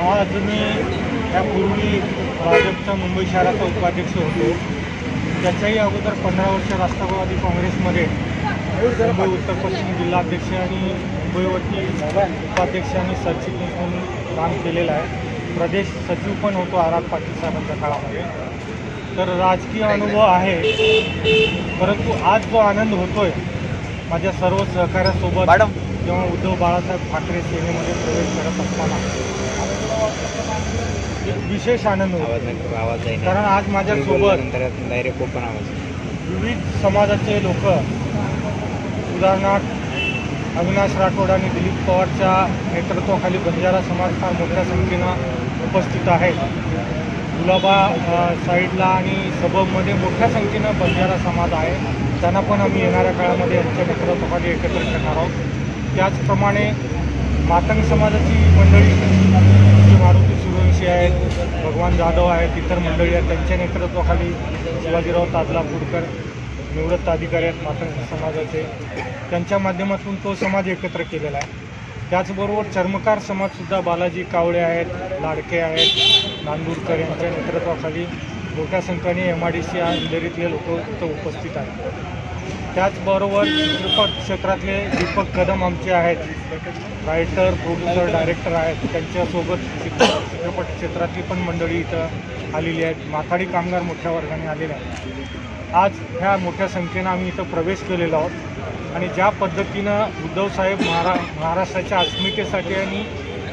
आज मी यापूर्वी भाजपचा मुंबई शहराचा उपाध्यक्ष होतो। त्याच्याही अगोदर 15 वर्ष राष्ट्रवादी काँग्रेसमध्ये मुंबई उत्तर पश्चिम जिल्हाध्यक्ष आणि मुंबईवरती उपाध्यक्ष आणि सरचिटणीस म्हणून काम केलेलं आहे। प्रदेश सचिव पण होतो आराग पाटील साहेबांच्या काळामध्ये। तर राजकीय अनुभव आहे, परंतु आज जो आनंद होतोय माझ्या सर्व सहकाऱ्यासोबत जेव्हा उद्धव बाळासाहेब ठाकरे सेनेमध्ये प्रवेश करत असताना एक विशेष आनंद होतो। कारण आज माझ्यासोबत विविध समाजाचे लोक, उदाहरणार्थ अविनाश राठोड आणि दिलीप पवारच्या नेतृत्वाखाली बंजारा समाज फार मोठ्या संख्येनं उपस्थित आहे। गुलाबा साईडला आणि सबबमध्ये मोठ्या संख्येनं बंजारा समाज आहे। त्यांना पण आम्ही येणाऱ्या काळामध्ये आमच्या नेतृत्वाखाली एकत्र करणार आहोत। त्याचप्रमाणे मातंग समाजाची मंडळी जे मारुती सूर्यवंशी आहेत, भगवान जाधव आहेत, इतर मंडळी आहेत, त्यांच्या नेतृत्वाखाली शिवाजीराव ताजलापूरकर निवृत्त अधिकारी आहेत मातंग समाजाचे, त्यांच्या माध्यमातून तो समाज एकत्र केलेला आहे। त्याचबरोबर चर्मकार समाजसुद्धा बालाजी कावळे आहेत, लाडके आहेत, नांदूरकर यांच्या नेतृत्वाखाली मोठ्या संख्येने MIDC अंधेरीतले लोक इथं उपस्थित आहेत। त्याचबरोबर चित्रपट क्षेत्रातले दीपक कदम आमचे आहेत, रायटर, प्रोड्युसर, डायरेक्टर आहेत, त्यांच्यासोबत चित्रपट क्षेत्रातली पण मंडळी इथं आलेली आहेत। माथाडी कामगार मोठ्या वर्गाने आलेले आहेत। आज ह्या मोठ्या संख्येनं आम्ही इथं प्रवेश केलेला आहोत आणि ज्या पद्धतीनं उद्धवसाहेब महाराष्ट्राच्या अस्मितेसाठी आणि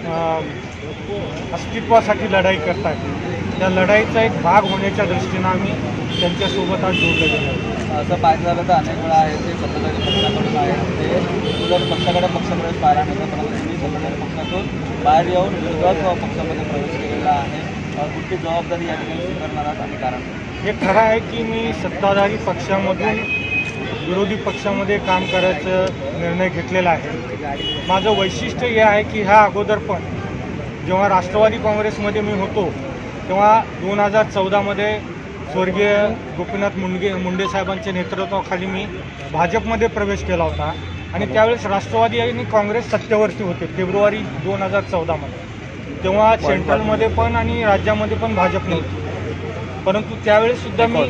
अस्तित्वासाठी लढाई करतात, त्या लढाईचा एक भाग होण्याच्या दृष्टीनं आम्ही त्यांच्यासोबत आज जोडले गेलो आहोत। असं पाहिलं झालं तर अनेक वेळा आहे ते सत्ताधारी पक्षाकडून आहे ते जर पक्षाकडे पक्षप्रवेश पाहायला मिळतो, परंतु तुम्ही सत्ताधारी पक्षातून बाहेर येऊन विरोधात पक्षामध्ये प्रवेश केलेला आहे। कुठली जबाबदारी या ठिकाणी स्वीकारणार आहात आणि कारण हे खरं आहे की मी सत्ताधारी पक्षामधून विरोधी पक्षामध्ये काम करायचा निर्णय घेतलेला आहे। माझं वैशिष्ट्य हे आहे की ह्या अगोदर पण जेव्हा राष्ट्रवादी काँग्रेसमध्ये मी होतो तेव्हा 2014मध्ये स्वर्गीय गोपीनाथ मुंडे साहेबांच्या नेतृत्वाखाली मी भाजपमध्ये प्रवेश केला होता आणि त्यावेळेस राष्ट्रवादी आणि काँग्रेस सत्तेवरती होते फेब्रुवारी 2014मध्ये। तेव्हा सेंट्रलमध्ये पण आणि राज्यामध्ये पण भाजप नव्हती, परंतु त्यावेळेससुद्धा मी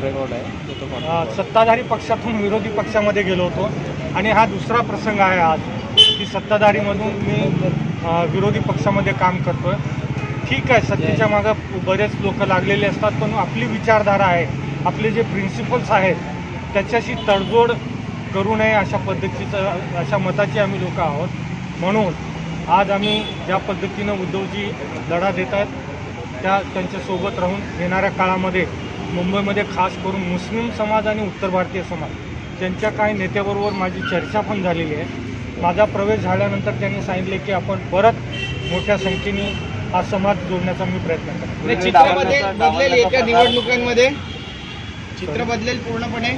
सत्ताधारी पक्षातून विरोधी पक्षामध्ये गेलो होतो आणि हा दुसरा प्रसंग आहे आज की सत्ताधारीमधून मी विरोधी पक्षामध्ये काम करतो आहे। ठीक आहे, सत्तेच्या मागं बरेच लोक लागलेले असतात, पण आपली विचारधारा आहे, आपले जे प्रिन्सिपल्स आहेत त्याच्याशी तडजोड करू नये अशा पद्धतीचं अशा मताचे आम्ही लोक आहोत। म्हणून आज आम्ही ज्या पद्धतीनं उद्धवजी लढा देत आहेत त्यांच्यासोबत राहून येणाऱ्या काळामध्ये मुंबईमध्ये खास करून मुस्लिम समाज आणि उत्तर भारतीय समाज त्यांच्या काही नेत्याबरोबर माझी चर्चा पण झालेली आहे। माझा प्रवेश झाल्यानंतर त्यांनी सांगितले की आपण परत मोठ्या संख्येने हा समाज जोडण्याचा मी प्रयत्न करतो। चित्र बदलेल एका निवडणुकांमध्ये चित्र बदलेल पूर्णपणे।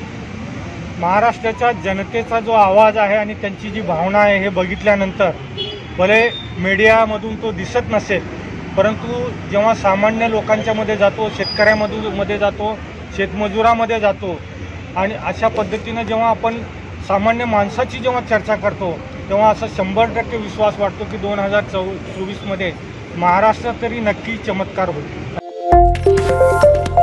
महाराष्ट्राच्या जनतेचा जो आवाज आहे आणि त्यांची जी भावना आहे हे बघितल्यानंतर भले मीडियामधून तो दिसत नसेल, परंतु जेव्हा सामान्य लोकांच्या मध्ये जातो, शेतकऱ्यामध्ये जातो, शेतमजुरामध्ये जातो आणि अशा पद्धतीनं जेव्हा आपण सामान्य माणसाची जेव्हा चर्चा करतो तेव्हा असं 100% विश्वास वाटतो की 2024मध्ये महाराष्ट्रात तरी नक्की चमत्कार होईल।